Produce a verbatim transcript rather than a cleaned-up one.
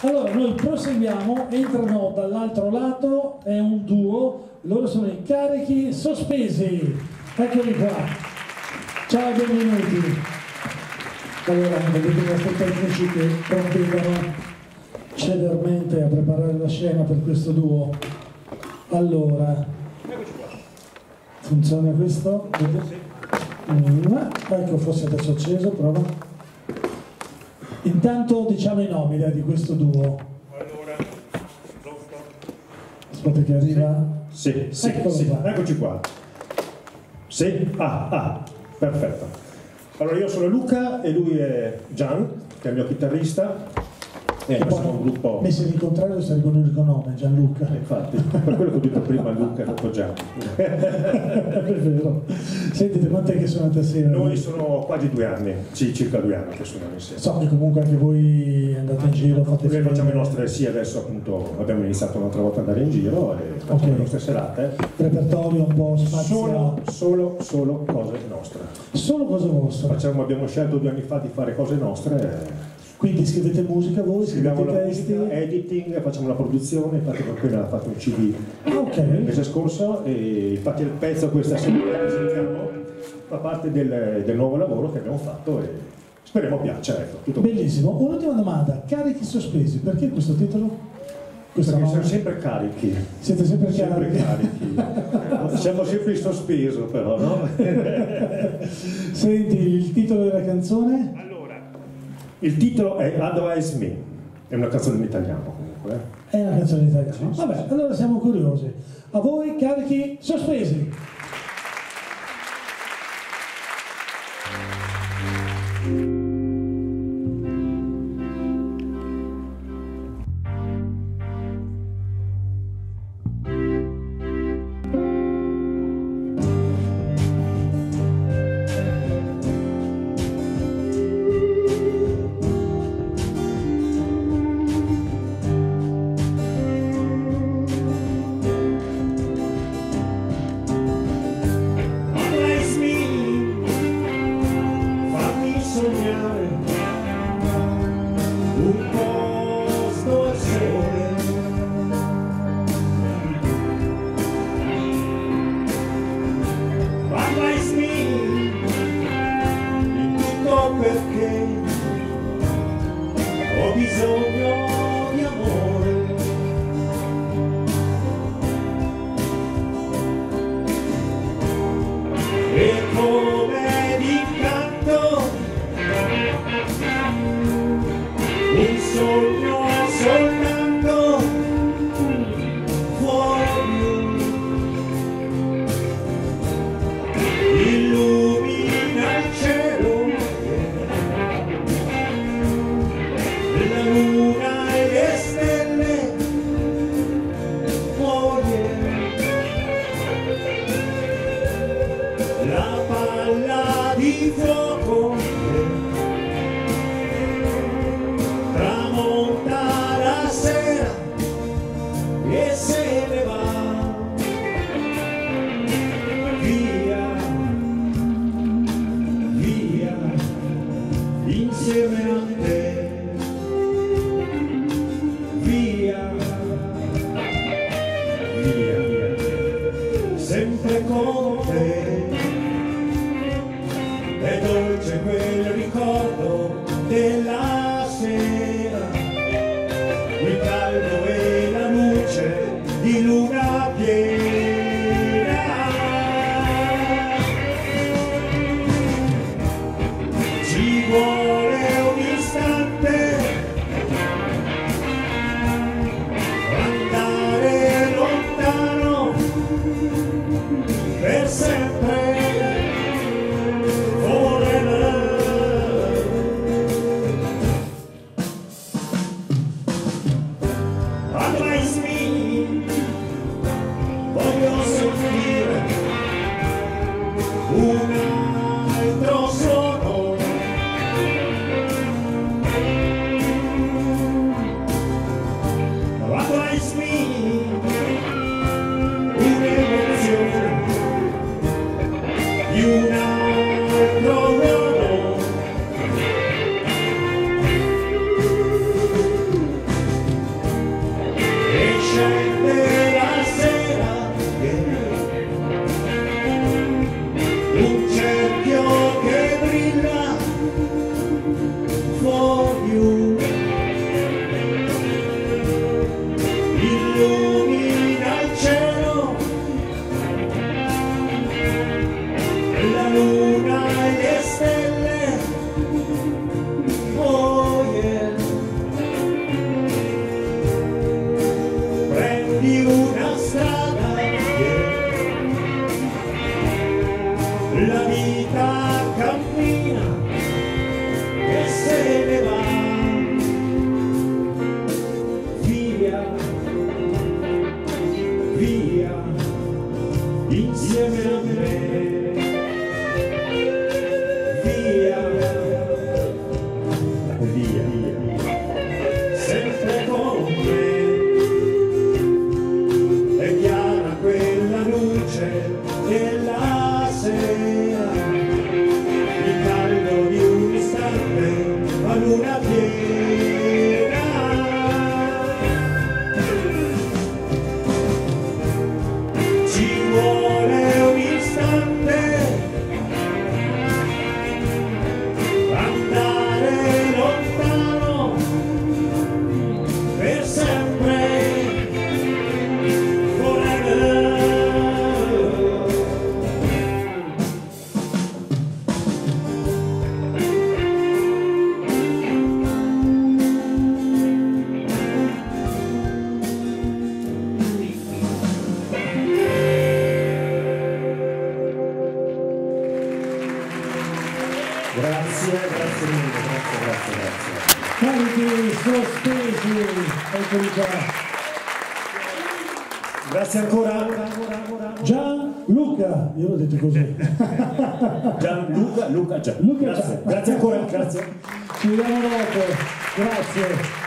Allora noi proseguiamo, entrano dall'altro lato, è un duo, loro sono i Carichi Sospesi. Eccoli qua. Ciao, benvenuti. Allora, vedete i nostri tecnici che provvedono celermente a preparare la scena per questo duo. Allora, funziona questo? Mm, ecco, forse adesso è acceso, prova. Intanto diciamo i nomi dai, di questo duo. Allora, aspetta che arriva. Sì, sì, Eccolo sì. qua. Eccoci qua. Sì? Ah, ah, perfetto. Allora io sono Luca e lui è Gian, che è il mio chitarrista. E Che noi siamo un poi gruppo. messo in contrario sarebbe un unico nome, Gianluca. Infatti, per quello che ho detto prima Luca e dopo Gian. È vero. Sentite, quant'è che suonate assieme? Noi sono quasi due anni, sì, circa due anni che suoniamo insieme. So che comunque anche voi andate in giro, fate Noi facciamo le film. nostre, sì, adesso appunto abbiamo iniziato un'altra volta ad andare in giro e facciamo Ok. le nostre serate. Repertorio un po' spazio. Solo, solo, solo cose nostre. Solo cose vostre. Facciamo, abbiamo scelto due anni fa di fare cose nostre. Quindi scrivete musica voi, Scriviamo scrivete la testi. musica, editing, facciamo la produzione, infatti ho appena fatto un C D Ah, ok. il mese scorso e infatti il pezzo questa sera che sentiamo fa parte del, del nuovo lavoro che abbiamo fatto e speriamo piaccia, ecco, tutto qui. Bellissimo. Un'ultima domanda, Carichi Sospesi, perché questo titolo? Questo Perché nome? siamo sempre carichi, Siete sempre sempre carichi. carichi. Siamo sempre in sospeso però, no? Senti, il titolo della canzone? Allora, il titolo è Advise Me, è una canzone in italiano comunque. È una canzone in italiano. Sì, sì, Vabbè, sì. allora siamo curiosi. A voi, Carichi Sospesi. Advise me, fammi sognare un posto al sole. Advise me, in tutto perché ho bisogno di amore. E come d'incanto un sogno soltanto fuori illumina il cielo, la luna e le stelle muoiono. La palla di fuoco tramonta la sera e se ne va via, via, insieme a te, via, via, via, sempre con te. È dolce quel ricordo della sera, il caldo e la luce di luna piena. Ci vuole un istante andare lontano per sempre. Advise me, voglio sentire un altro suono. Advise me, un'emozione di un altro uomo. eccoli qua. Grazie ancora. Gianluca, io l'ho detto così. Gianluca, Luca, Gian. Luca Grazie, Gian. grazie ancora, grazie. Ci vediamo dopo, grazie.